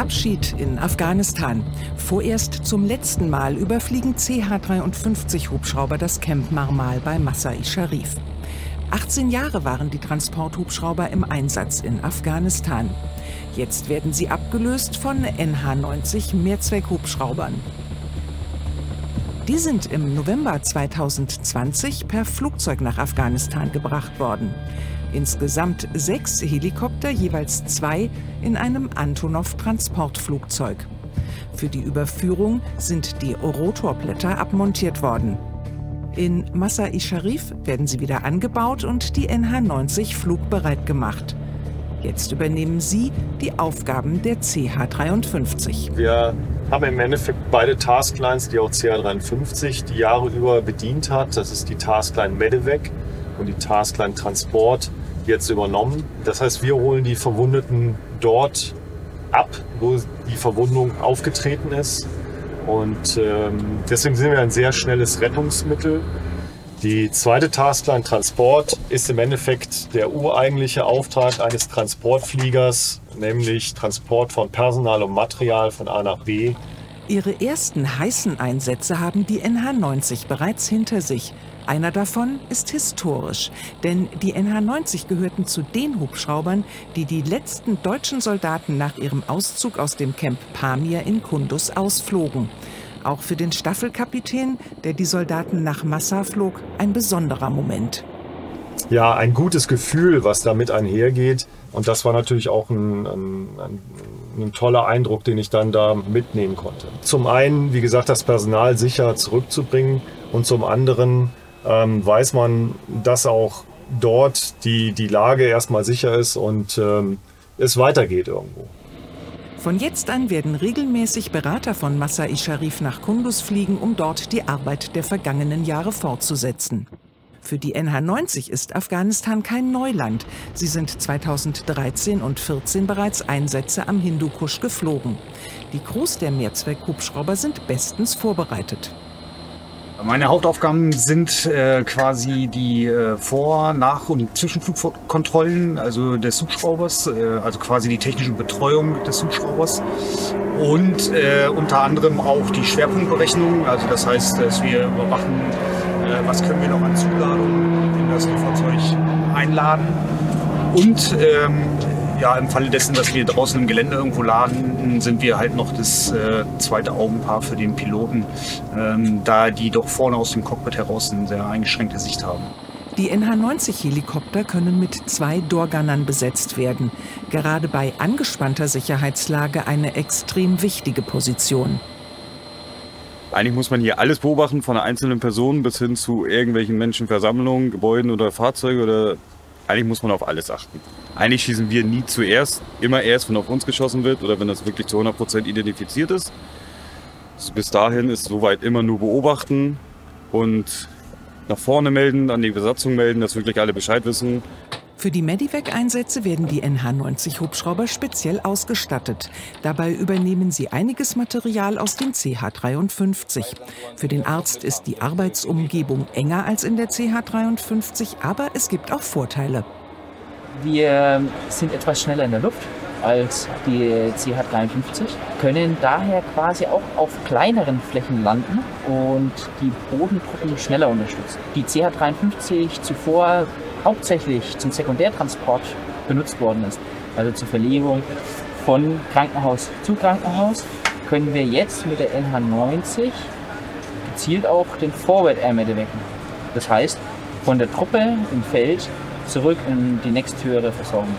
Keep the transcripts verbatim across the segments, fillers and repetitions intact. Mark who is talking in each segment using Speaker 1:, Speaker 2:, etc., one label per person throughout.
Speaker 1: Abschied in Afghanistan. Vorerst zum letzten Mal überfliegen C H dreiundfünfzig Hubschrauber das Camp Marmal bei Masar-i Sharif. achtzehn Jahre waren die Transporthubschrauber im Einsatz in Afghanistan. Jetzt werden sie abgelöst von N H neunzig Mehrzweckhubschraubern. Die sind im November zweitausendzwanzig per Flugzeug nach Afghanistan gebracht worden. Insgesamt sechs Helikopter, jeweils zwei in einem Antonov-Transportflugzeug. Für die Überführung sind die Rotorblätter abmontiert worden. In Masar-i Sharif werden sie wieder angebaut und die N H neunzig flugbereit gemacht. Jetzt übernehmen sie die Aufgaben der C H dreiundfünfzig.
Speaker 2: Wir haben im Endeffekt beide Tasklines, die auch C H dreiundfünfzig die Jahre über bedient hat. Das ist die Taskline Medevac und die Taskline Transport, jetzt übernommen. Das heißt, wir holen die Verwundeten dort ab, wo die Verwundung aufgetreten ist. Und ähm, deswegen sind wir ein sehr schnelles Rettungsmittel. Die zweite Taskline Transport ist im Endeffekt der ureigentliche Auftrag eines Transportfliegers, nämlich Transport von Personal und Material von A nach B.
Speaker 1: Ihre ersten heißen Einsätze haben die N H neunzig bereits hinter sich. Einer davon ist historisch, denn die N H neunzig gehörten zu den Hubschraubern, die die letzten deutschen Soldaten nach ihrem Auszug aus dem Camp Pamir in Kunduz ausflogen. Auch für den Staffelkapitän, der die Soldaten nach Masar flog, ein besonderer Moment.
Speaker 2: Ja, ein gutes Gefühl, was damit einhergeht. Und das war natürlich auch ein, ein, ein, ein toller Eindruck, den ich dann da mitnehmen konnte. Zum einen, wie gesagt, das Personal sicher zurückzubringen und zum anderen ähm, weiß man, dass auch dort die, die Lage erstmal sicher ist und ähm, es weitergeht irgendwo.
Speaker 1: Von jetzt an werden regelmäßig Berater von Masar-i Sharif nach Kunduz fliegen, um dort die Arbeit der vergangenen Jahre fortzusetzen. Für die N H neunzig ist Afghanistan kein Neuland. Sie sind zweitausenddreizehn und zweitausendvierzehn bereits Einsätze am Hindukusch geflogen. Die Crews der Mehrzweckhubschrauber sind bestens vorbereitet.
Speaker 3: Meine Hauptaufgaben sind äh, quasi die äh, Vor-, Nach- und Zwischenflugkontrollen, also des Hubschraubers, äh, also quasi die technische Betreuung des Hubschraubers und äh, unter anderem auch die Schwerpunktberechnung, also das heißt, dass wir überwachen, äh, was können wir noch an Zuladung in das Fahrzeug einladen und ähm, ja, im Falle dessen, dass wir draußen im Gelände irgendwo laden, sind wir halt noch das äh, zweite Augenpaar für den Piloten, ähm, da die doch vorne aus dem Cockpit heraus eine sehr eingeschränkte Sicht haben.
Speaker 1: Die N H neunzig Helikopter können mit zwei Doorgunnern besetzt werden. Gerade bei angespannter Sicherheitslage eine extrem wichtige Position.
Speaker 4: Eigentlich muss man hier alles beobachten, von einer einzelnen Person bis hin zu irgendwelchen Menschenversammlungen, Gebäuden oder Fahrzeugen oder eigentlich muss man auf alles achten. Eigentlich schießen wir nie zuerst, immer erst, wenn auf uns geschossen wird oder wenn das wirklich zu hundert Prozent identifiziert ist. Bis dahin ist soweit immer nur beobachten und nach vorne melden, an die Besatzung melden, dass wirklich alle Bescheid wissen.
Speaker 1: Für die Medevac-Einsätze werden die N H neunzig Hubschrauber speziell ausgestattet. Dabei übernehmen sie einiges Material aus dem C H dreiundfünfzig. Für den Arzt ist die Arbeitsumgebung enger als in der C H dreiundfünfzig, aber es gibt auch Vorteile.
Speaker 5: Wir sind etwas schneller in der Luft als die C H dreiundfünfzig, können daher quasi auch auf kleineren Flächen landen und die Bodentruppen schneller unterstützen. Die C H dreiundfünfzig zuvor hauptsächlich zum Sekundärtransport benutzt worden ist, also zur Verlegung von Krankenhaus zu Krankenhaus, können wir jetzt mit der N H neunzig gezielt auch den Forward Air Medevac. Das heißt, von der Truppe im Feld zurück in die nächsthöhere Versorgung.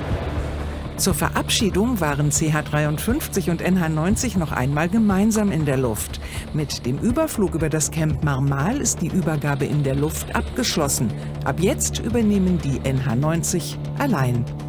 Speaker 1: Zur Verabschiedung waren C H dreiundfünfzig und N H neunzig noch einmal gemeinsam in der Luft. Mit dem Überflug über das Camp Marmal ist die Übergabe in der Luft abgeschlossen. Ab jetzt übernehmen die N H neunzig allein.